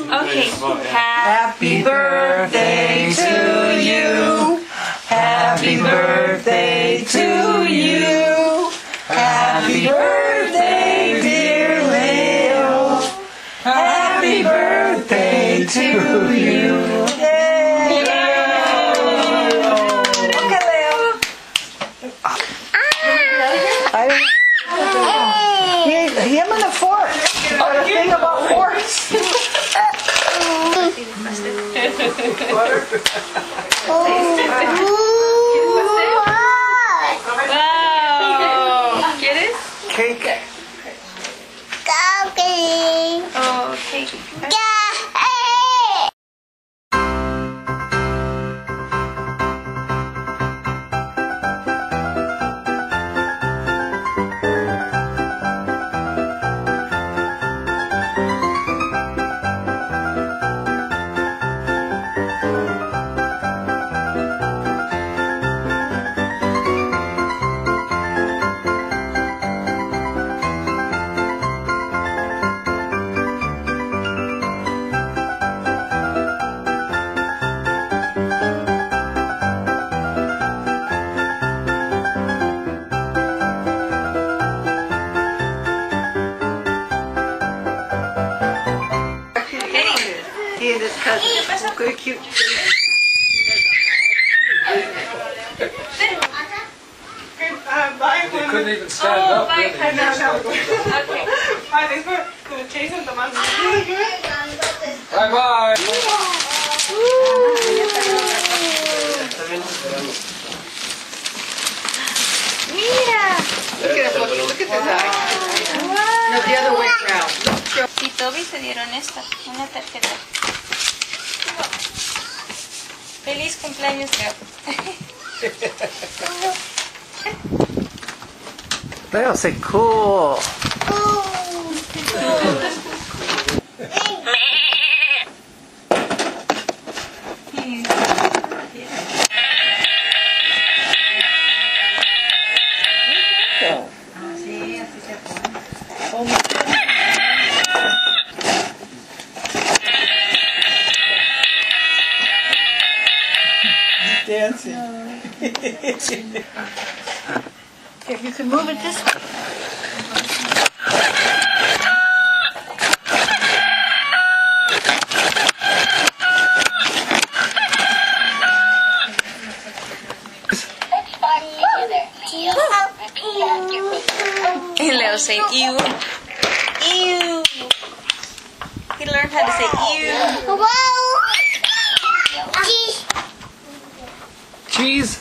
Okay. Happy birthday to you. Happy birthday to you. Happy birthday, dear Leo. Happy birthday to you. Yay! Okay, Leo. Him and a fork. Got a thing about forks. Wow. ¿Quieres? Cake. Oh, cake. He and his cousin. Good, cute. They couldn't even stand up. Bye. Really. Okay. Bye bye. Mira. Look at this eye. No, the other way around. Y Toby te dieron esta, una tarjeta. Feliz cumpleaños, Leo. Leo, say cool. Dancing. If you can move it this way. And Leo say ew. Ew. He learned how to say ew. Cheese.